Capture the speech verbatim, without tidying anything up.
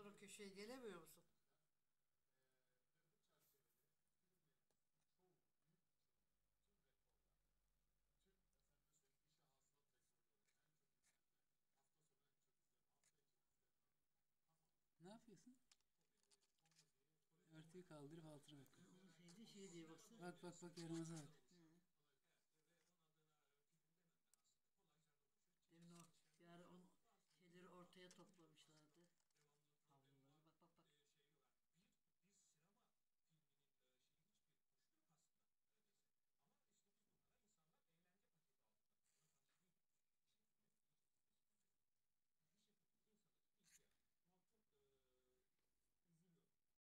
o köşeye gelemiyor musun? Ne yapıyorsun? Örtüyü kaldırıp altına bak. Şeyde şey diye baksana. Bak bak bak, yaramaza bak.